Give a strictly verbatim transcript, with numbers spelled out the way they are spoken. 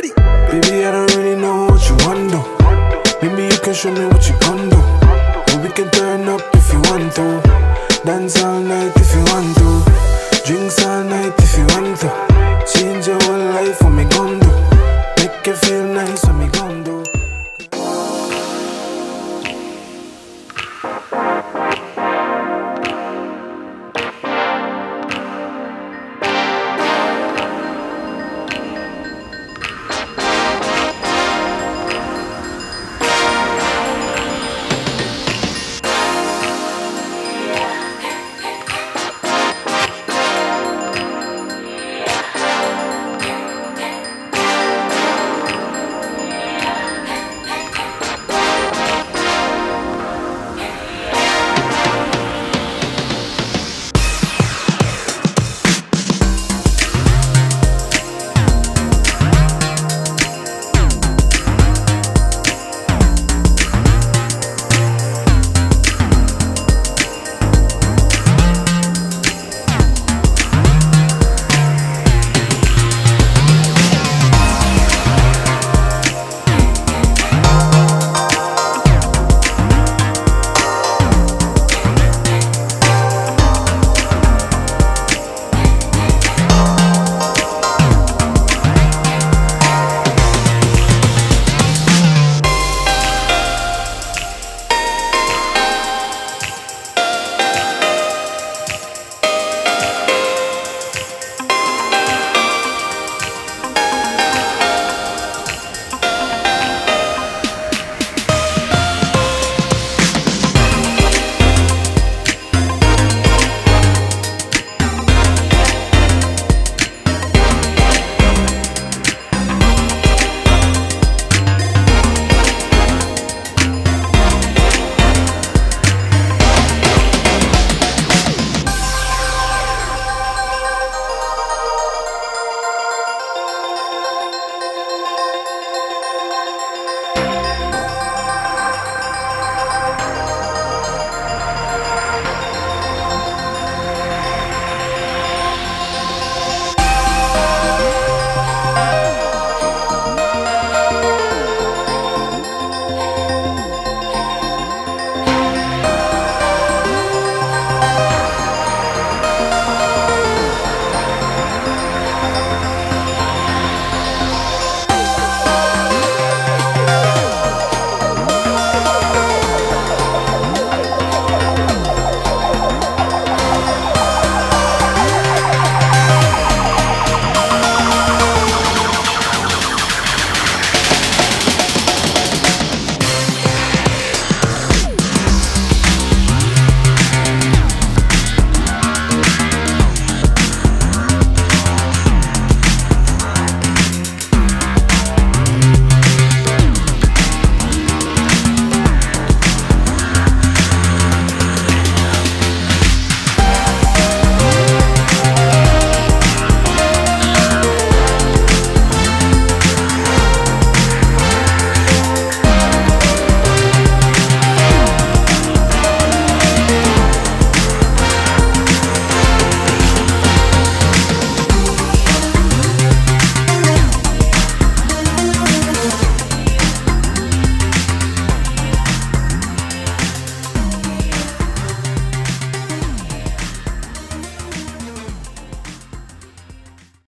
ready. Baby, I don't really know what you want to. Maybe you can show me what you can do. Or we can turn up if you want to. Dance all night if you want to. Drinks all night if you want to. Change your whole life for me gon' do. Make you feel nice for me.